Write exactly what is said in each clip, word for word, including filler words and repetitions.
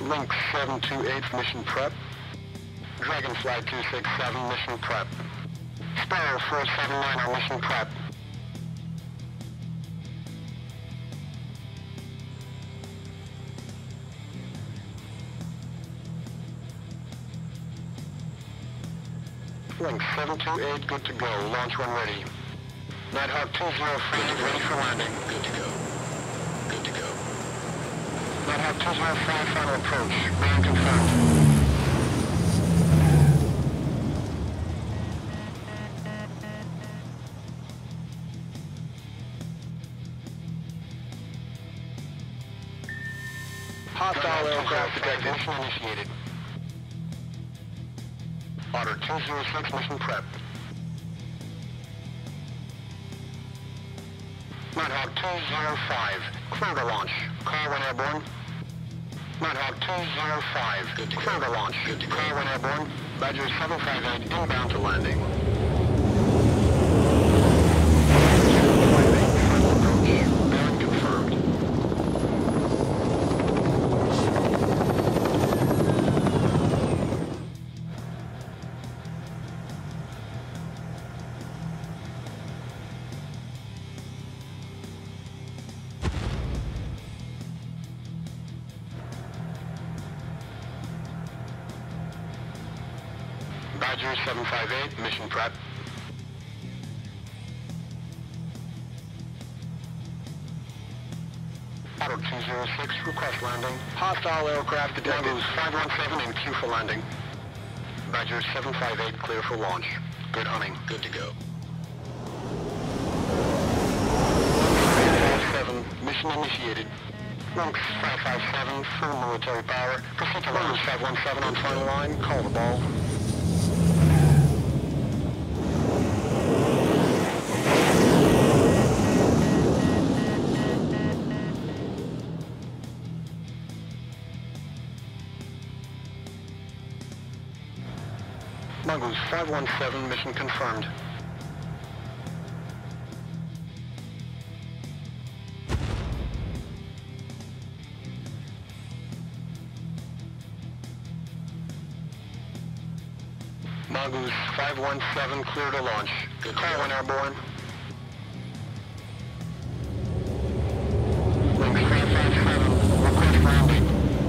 Link seven two eight mission prep. Dragonfly two six seven mission prep. Sparrow four seven nine are mission prep. Link seven two eight good to go. Launch when ready. Nighthawk two zero five ready for landing. Good to go. Good to go. Nighthawk two zero five final approach. Ground confirmed. Hostile aircraft detected. Mission initiated. Otter two zero six mission prep. Nighthawk two zero five, clear to launch. Call when airborne. Nighthawk two zero five, good to clear to launch. Good to call when airborne. Badger seven five eight inbound to landing. Bearing confirmed. Badger seven five eight, mission prep. Otter two zero six, request landing. Hostile aircraft detected. Logos five one seven in queue for landing. Badger seven five eight, clear for launch. Good hunting. Good to go. five seven, mission initiated. Lynx five five seven, full military power. Proceed to launch. five one seven on final line, call the ball. Mongoose five one seven, mission confirmed. Mongoose five one seven, clear to launch. Good call when airborne. Lynx five five seven, request landing.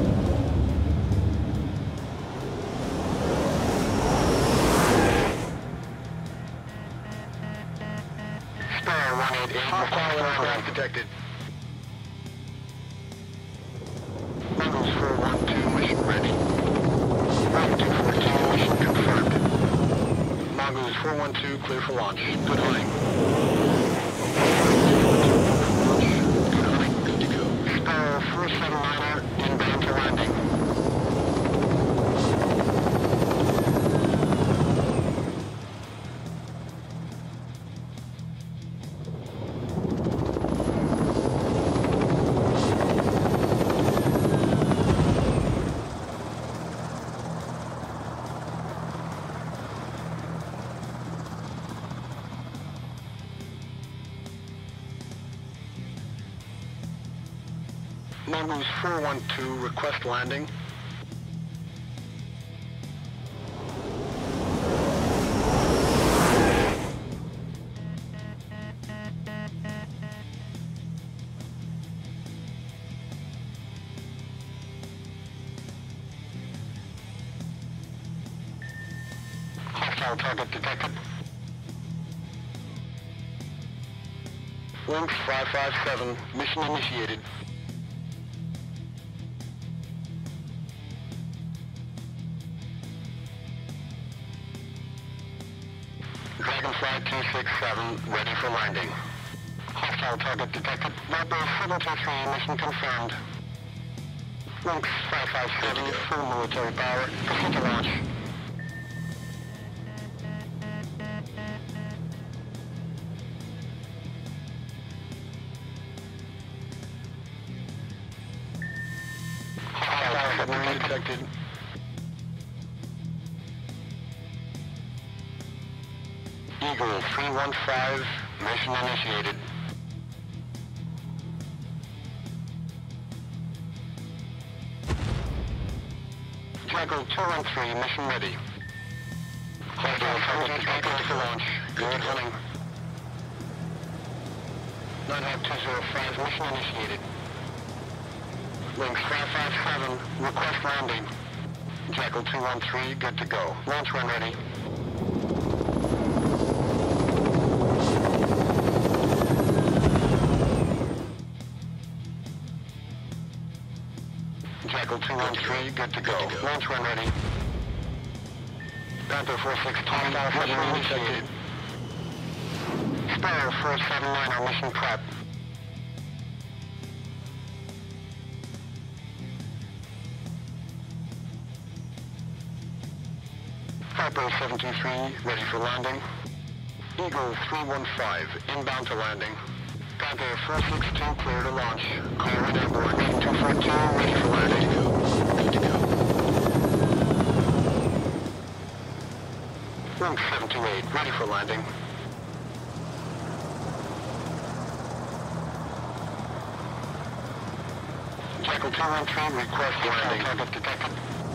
Sparrow one eight eight, hostile aircraft detected. Mongoose four one two, mission ready. Route two four two, mission confirmed. Mongoose four one two, clear for launch. Good hunting. Good hunting, good to go. Sparrow four seven niner, inbound to landing. Mongoose four one two, request landing. Hostile target detected. Lynx five five seven, mission initiated. Dragonfly two six seven, ready for landing. Hostile target detected. Viper seven two three, mission confirmed. Lynx five five seven, full military power. Proceed to launch. Hostile submarine detected. Eagle three one five, mission initiated. Jackal two one three, mission ready. Hostile target detected for launch. Good hunting. nine half two zero five, mission initiated. Lynx five five seven, request landing. Jackal two one three, good to go. Launch run ready. Jackal two one three, good to go. Launch run ready. Panther four six two, mission initiated. Sparrow four seven nine, our mission prep. Viper seven two three, ready for landing. Eagle three one five, inbound to landing. Panther four six two, clear to launch. Call right airborne, eight two four two, ready for landing. Good to go. Lynx seven two eight, ready for landing. Jackal two one three, request landing. Target detected.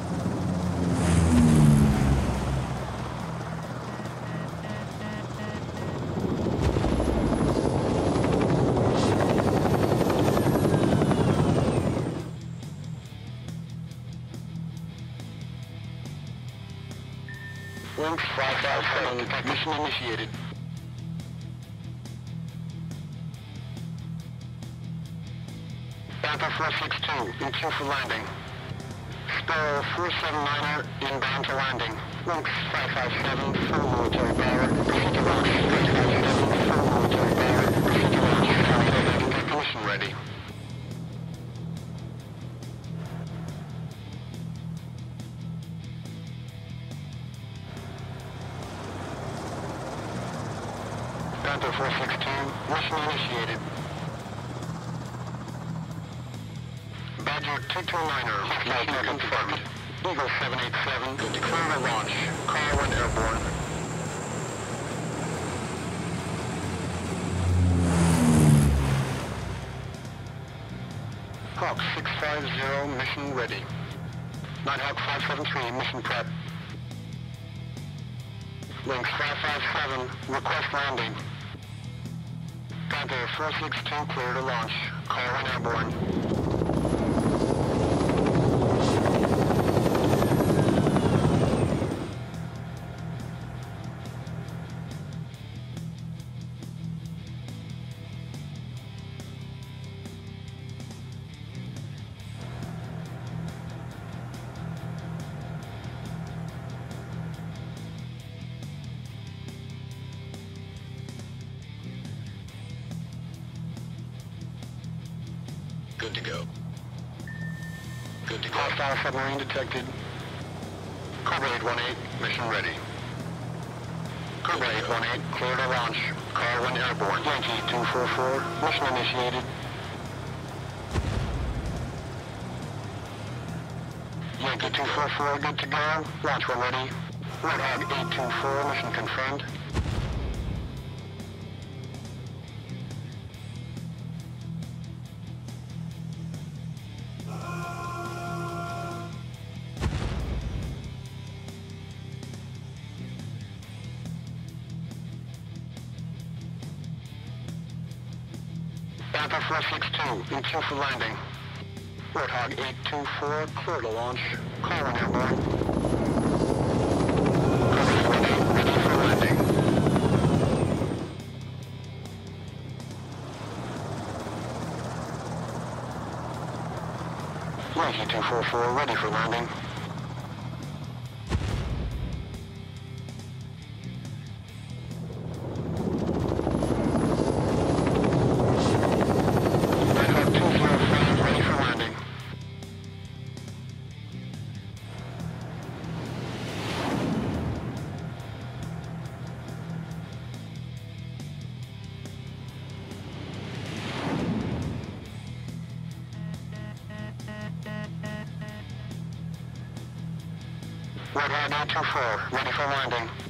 Lynx five five seven, mission initiated. Panther four six two, in queue for landing. Sparrow four seven niner, inbound to landing. Lynx five five seven, full military power. Proceed to launch. five five seven, full military power. Proceed to launch. Get mission ready. Panther four six two, mission initiated. Badger two two niner, hostile target confirmed. Eagle seven eight seven, clear to launch. Car one airborne. Hawk six five zero, mission ready. Nighthawk five seven three, mission prep. Lynx five five seven, request landing. Panther four six two, clear to launch. Call one airborne. Good to go. Good to go. Hostile submarine detected. Cobra eight one eight, mission ready. Cobra eight one eight, clear to launch. Car one airborne. Yankee two four four, mission initiated. Yankee two four four, good to go. Launch when ready. Warthog eight two four, mission confirmed. Panther four six two, in queue for landing. Warthog eight two four, clear to launch. Call an airborne. Ready, ready for landing. Yankee two four four, ready for landing. Warthog eight two four, ready for landing.